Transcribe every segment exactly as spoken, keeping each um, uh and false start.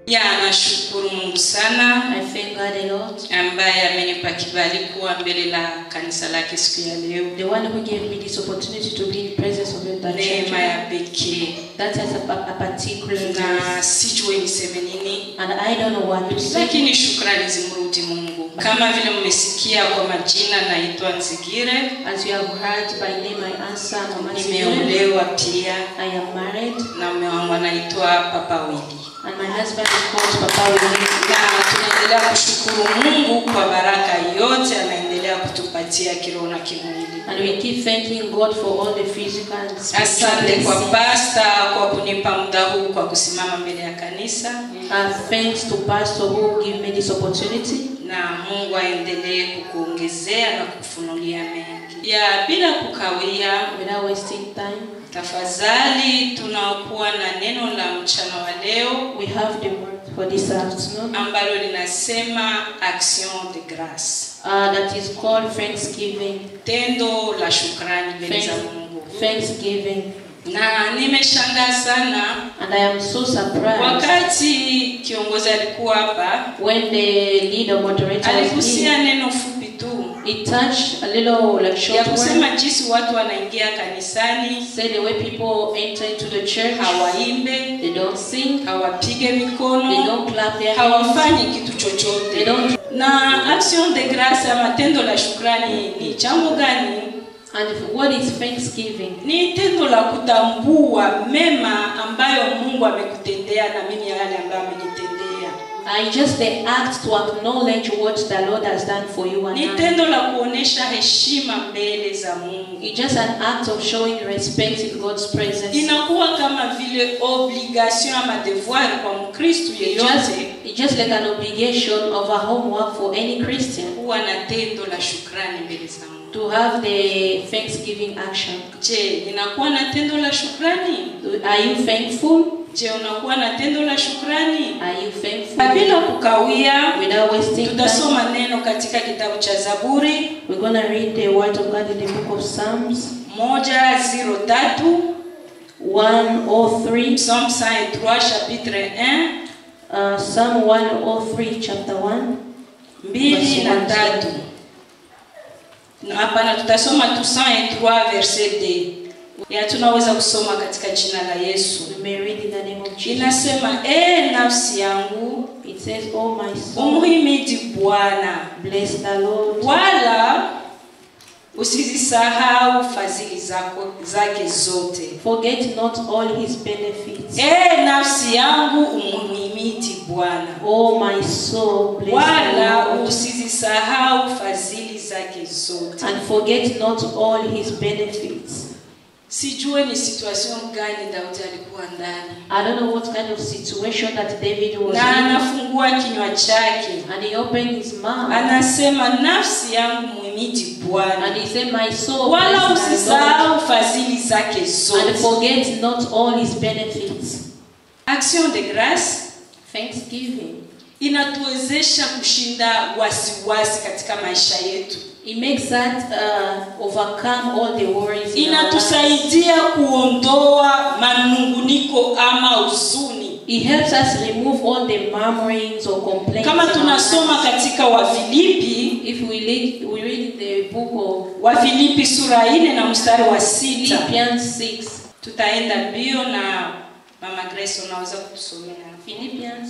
Ya nashukuru Mungu sana. I thank God a lot. Ambaye amenipa kibali kuwa mbele la kanisa lake siku ya leo. The one who gave me this opportunity to be in the presence of the church. Neema ya pekee. That has a, a particular na sijui niseme nini. And I don't know what to say. Lakini shukrani zimrudi Mungu. Kama vile mmesikia kwa majina naitwa Nzigire. As you have heard by name I answer Mama Nzigire. Nimeolewa pia. I am married. Na mume wangu anaitwa Papa Willy. And my husband is called Papa Willy. Na tunaendelea kushukuru Mungu kwa baraka yote anaendelea kutupatia kiroho na kimwili. And we keep thanking God for all the physical and spiritual. Asante kwa pastor kwa kunipa muda huu kwa kusimama mbele ya kanisa. Uh, thanks to pastor who gave me this opportunity. Na Mungu aendelee kukuongezea na kufunulia mengi. Ya bila kukawia, without wasting time, tafadhali tunakuwa na neno la mchana wa leo. We have the word for this afternoon ambalo linasema action de grâce. Uh, that is called thanksgiving. Tendo la shukrani mbele za Mungu. Thanksgiving. Na nimeshangaa sana. And I am so surprised. Wakati kiongozi alikuwa hapa, when the leader moderator alikusia neno fupi tu. It touched a little like short. Ya kusema jinsi watu wanaingia kanisani. Say the way people enter into the church. Hawaimbe. They don't sing. Hawapige mikono. They don't clap their hands. Hawafanyi kitu chochote. They don't. Na action de grâce ama tendo la shukrani ni jambo gani? And what is thanksgiving? Ni tendo la kutambua mema ambayo Mungu amekutendea na mimi yale ambayo amenitendea. I just the act to acknowledge what the Lord has done for you and ni tendo la kuonesha heshima mbele za Mungu. It's just an act of showing respect in God's presence. Inakuwa kama vile obligation ama devoir kwa Mkristo yeyote. It's just like an obligation of a homework for any Christian. Kuwa na tendo la shukrani mbele za Mungu. To have the thanksgiving action. Je, ninakuwa na tendo la shukrani? Are you thankful? Je, unakuwa na tendo la shukrani? Are you thankful? Bila kukawia, without wasting time, tutasoma neno katika kitabu cha Zaburi. We're going to read the word of God in the book of Psalms. moja zero tatu one oh three. Psalm one oh three chapitre un. Uh, Psalm one oh three chapter one. mbili na tatu. Hapa na tutasoma tu one oh three verset deux. Ya tunaweza kusoma katika jina la Yesu. We may read in the name of Jesus. Inasema, eh nafsi yangu, it says, oh my soul, umhimidi Bwana. Bless the Lord. Wala usizisahau fadhili zako zake zote. Forget not all his benefits. Eh nafsi yangu umhimidi Bwana. Oh my soul, bless Wala the Lord. usizisahau fadhili zake zote. And forget not all his benefits. Sijue ni situation gani Daudi alikuwa ndani. I don't know what kind of situation that David was na in. anafungua kinywa chake. And he opened his mouth. Anasema nafsi yangu muhimidi Bwana. And he said, my soul, wala usisahau fadhili zake zote. And forget not all his benefits. Action de grâce, thanksgiving, inatuwezesha kushinda wasiwasi katika maisha yetu. It makes that uh, overcome all the worries. Inatusaidia kuondoa manunguniko ama huzuni. It helps us remove all the murmurings or complaints. Kama tunasoma katika Wafilipi, if we read, we read the book of Wafilipi sura nne na mstari wa sita. Philippians six. Tutaenda bio na Mama Grace unaweza kutusomea. Philippians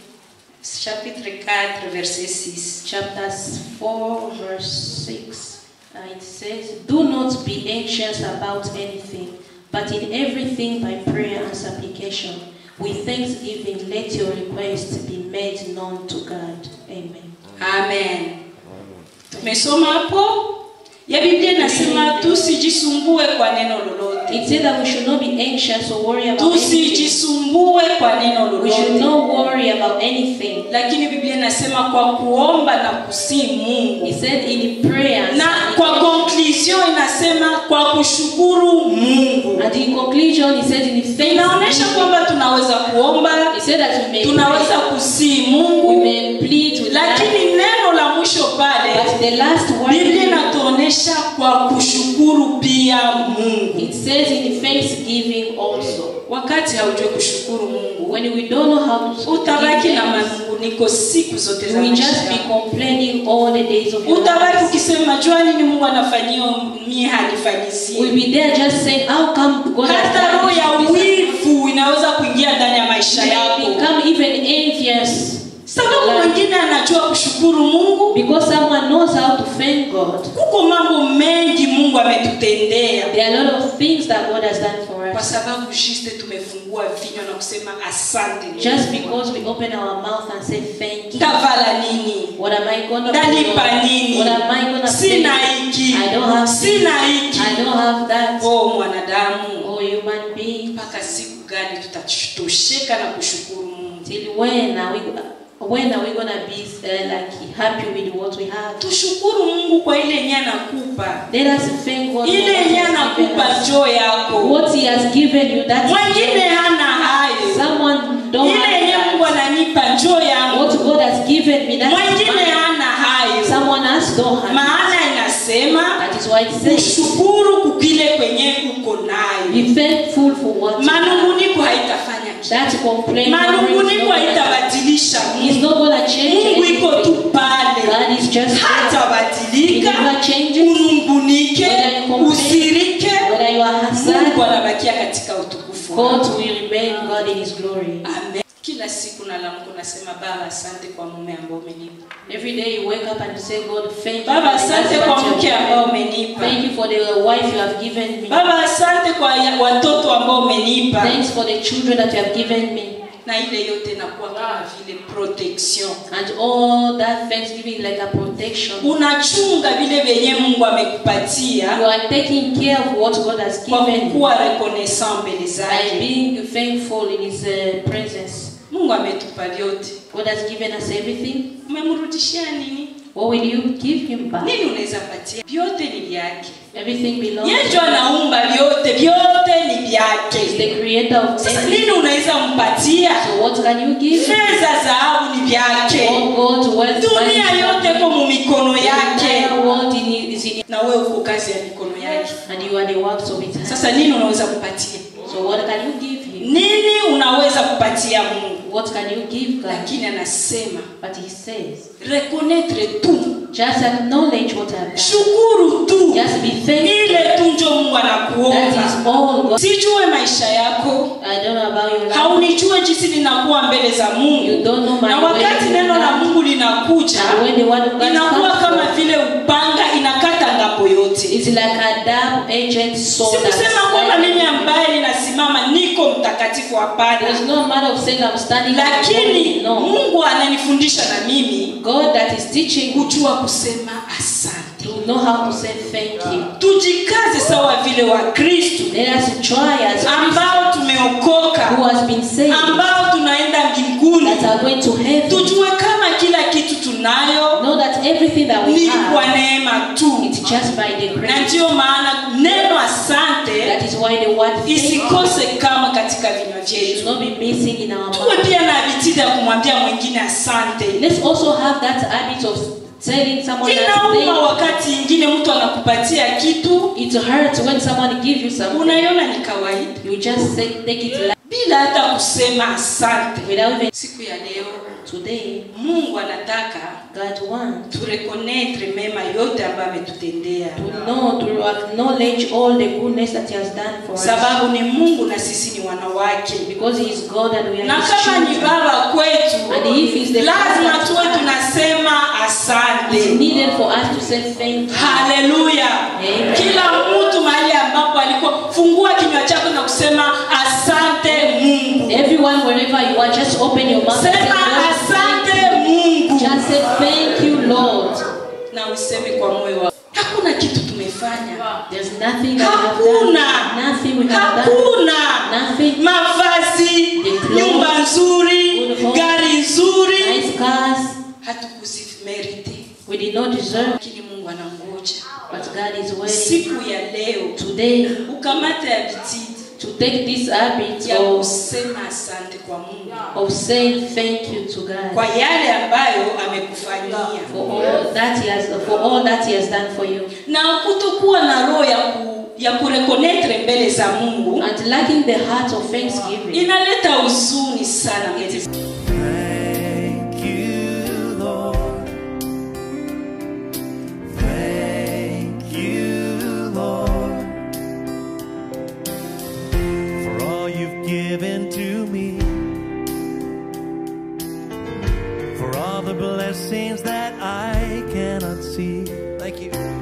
chapitre quatre verset six. Chapter four verse six. Uh, it says, do not be anxious about anything, but in everything by prayer and supplication, with thanksgiving, let your requests be made known to God. Amen. Amen. Tumesoma hapo. Ya Biblia inasema tusijisumbue kwa neno lolote. It says that we should not be anxious or worry about anything. Tusijisumbue kwa neno lolote. We should not worry about anything. Lakini Biblia inasema kwa kuomba na kusihi Mungu. It said in prayer. Na kwa conclusion inasema kwa kushukuru Mungu. And in conclusion it said in faith. Inaonyesha kwamba tunaweza kuomba. It said that we may tunaweza kusihi Mungu. We may plead with lakini neno la mwisho pale. But the last word. Biblia inatuonyesha kwa kushukuru pia Mungu. It says in thanksgiving also. Wakati haujui kushukuru Mungu, when we don't know how to utabaki give na thanks, manunguniko siku zote za we maisha just be yako. complaining all the days of your Utabaki life. ukisema jua nini Mungu anafanyia mimi We'll hanifanyizie. be there just saying, how come God has Hata done roho this ya to me? wivu inaweza kuingia ndani ya maisha You may yako. become even envious. Sababu mwingine anajua kushukuru Mungu. Because someone knows how to thank God. Kuko mambo mengi Mungu ametutendea. There are a lot of things that God has done for Kwa us. sababu juste tumefungua vinywa na kusema asante. Just because we open our mouth and say thank you. Tavala nini? What am I gonna Dalipa do? nini? What am I gonna say? Sina hiki. I don't have Sina hiki. I don't have that. Oh mwanadamu. Oh human being. Mpaka siku gani tutatosheka na kushukuru Mungu? Till when are we when are we gonna be uh, like happy with what we have? Tushukuru Mungu kwa ile yenye anakupa. Let us thank God for Ile what He yenye has given anakupa us. njoo yako. What He has given you, that Mwingine is hana hayo. someone don't Ile yenye have Mungu that. ananipa njoo yangu. What God has given me, that is Mwingine mine. hana hayo. Someone else don't have it. Maana inasema That is why it says, kushukuru kukile kwenye uko nayo. be thankful for what you have. Manunguniko haitafanya kitu. That complaint Manunguniko haitabadilisha He's Mungu. not gonna change Mungu iko tu anything. pale. God is just there. He Hatabadilika. never changes. Unungunike, Whether you complain, usirike. whether you are Mungu sad, anabakia katika utukufu God wake. will remain God in His glory. Amen. Kila siku nalamka nasema Baba asante kwa mume ambao umenipa. Every day you wake up and you say, God, thank you. Baba for the asante husband kwa you have mke given ambao me. umenipa. Thank you for the wife you have given me. Baba asante kwa ya- watoto ambao umenipa. Thanks for the children that you have given me. Na ile yote inakuwa kama vile protection. And all that thanksgiving like a protection. Unachunga vile vyenye Mungu amekupatia You are taking care of what God has kwa given you kuwa reconnaissant mbele by zake. being thankful in His uh, presence. Mungu ametupa vyote. God has given us everything. Umemrudishia nini? What will you give Him back? Nini unaweza patia? Vyote ni vyake. Everything belongs Yeye to ndio Him. anaumba vyote, vyote ni He's vyake. the creator of Sasa everything. nini unaweza mpatia? So what can you give? Fedha, dhahabu ni vyake. All God's wealth, Dunia money, yote kwa mu mikono the yake. entire world in- is in, Na wewe uko kazi ya mikono yake. and you are the works of His hands. Sasa nini unaweza kupatia? So what can you give Him? Nini unaweza kupatia Mungu? What can you give God? Lakini anasema But He says, reconnaître tu. just acknowledge what I've done. Shukuru tu. Just be thankful. Ile tu ndio Mungu That anakuomba. is all God. Sijue maisha yako. I don't know about your life. Haunijue jinsi ninakuwa mbele za You Mungu. don't know my Na wakati way. neno la Mungu linakuja, And when the word of God inakuwa comes kama forth, vile upanga inakata ngambo yote. it's like a double-edged sword. Sikusema that's kwamba like- mimi ambaye ninasimama niko mtakatifu, hapana. There's no matter of saying I'm standing up. Lakini No. Mungu ananifundisha na mimi God that is teaching you kujua kusema asante. to know how to say thank you. Tujikaze sawa vile wa Kristo Let us try as ambao tumeokoka, who has been saved ambao tunaenda mbinguni. that are going to heaven. Tujue kama kila kitu tunayo Know that everything that we ni kwa have, neema tu. it's just by the Na grace. ndiyo maana neno asante That is why the word thank you isikose kama katika vinywa should vyetu. not be missing in our Tuwe mouth. pia na vitida ya kumwambia mwingine asante. Let's also have that habit of telling someone that Inauma thank wakati ingine mtu anakupatia kitu you. It hurts when someone gives you something. unaiona ni kawaida You just say, take it like bila hata kusema asante. without even. Siku ya leo Today, Mungu anataka God wants tureconnaître mema yote ambayo ametutendea, to know, to acknowledge all the goodness that He has done for us. sababu ni Mungu na sisi ni wanawake. Because He is God and we are Na His kama ni children. baba kwetu, And if He's the lazima Father, tuwe tunasema it's asante. needed for us to say thank you. Haleluya. Amen. Kila mtu mahali ambapo alikuwa, fungua kinywa chako na kusema asante Mungu. Everyone, wherever you are, just open your mouth and say, Sema "Lord, asante thank you." Mungu. Just say thank you, Lord. Na useme kwa moyo wako. Hakuna kitu tumefanya. There's nothing that we have done. Hakuna. Nothing we have done. Hakuna. Nothing. Mavazi, The clothes, nyumba nzuri, good home, gari nzuri, nice cars. hatukuzimerite. We did not deserve, Lakini Mungu anangoja but God is waiting siku ya leo today ukamata ya vitidi to take this habit ya of, kusema asante kwa Mungu of saying thank you to God kwa yale ambayo amekufanyia, for all that He has for all that He has done for you. na kutokuwa na roho ya ku, ya kurekonetre mbele za Mungu, and lacking the heart of thanksgiving, inaleta huzuni sana mbele. Thank you, Lord. Thank you, Lord, for all you've given to me, for all the blessings that I cannot see. Thank you.